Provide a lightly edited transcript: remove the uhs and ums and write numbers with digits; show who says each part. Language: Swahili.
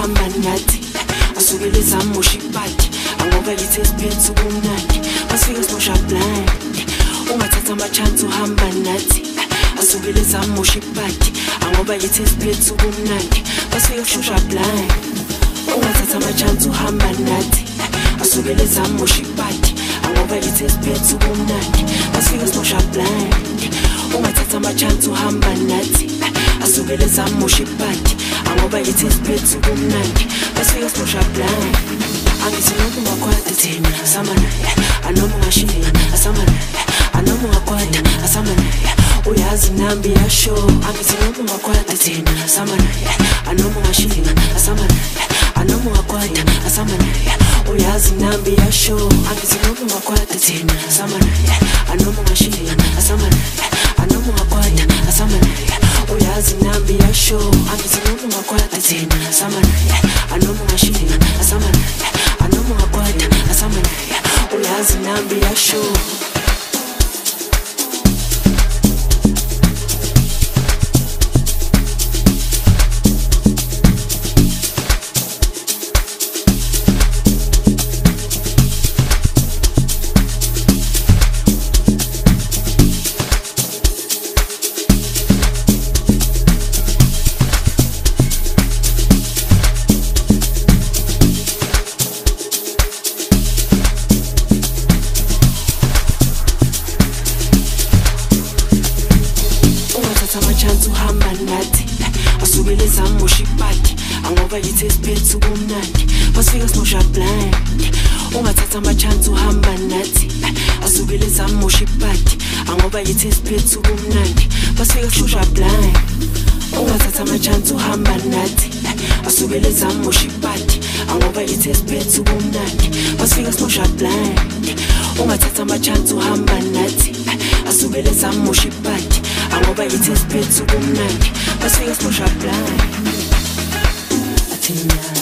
Speaker 1: uhamba nathi asukele zamusha ipati angoba yithi esiphethe ubumnandi masifika simosha blind ungathatha amachance uhamba nathi asukele zamusha ipati angoba yithi esiphethe ubumnandi masifika kushusha blind ungathatha amachance uhamba nathi asukele zamusha ipati angoba yithi esiphethe ubumnandi masifika simosha blind ungathatha amachance uhamba nathi asukele zamusha ipati angoba yithi esiphethe ubumnandi masifika simosha blind angithi noma ungakwata thina samana anoma ungashiya asamana anoma ungakwata asamana uyazi nambi yasho angithi noma ungakwata thina samana anoma ungashiya asamana anoma ungakwata asamana uyazi nambi yasho angithi noma ungakwata thina samana anoma ungashiya asamana anoma ungakwata asamana uyazi nambi yasho angithi noma ungakwata thina samana anoma ungashiya asamana anoma ungakwata asamana uyazi nambi yasho amachance uhamba nathi asukele zamusha ipati angoba yithi esiphethe ubumnandi masifika simosha blind ungathatha amachance uhamba nathi asukele zamusha ipati angoba yithi esiphethe ubumnandi masifika kushusha blind ungathatha amachance uhamba nathi asukele zamusha ipati angoba yithi esiphethe ubumnandi masifika simosha blind ungathatha amachance uhamba nathi asukele zamusha ipati angoba yithi esiphethe ubumnandi masifika simosha blind athina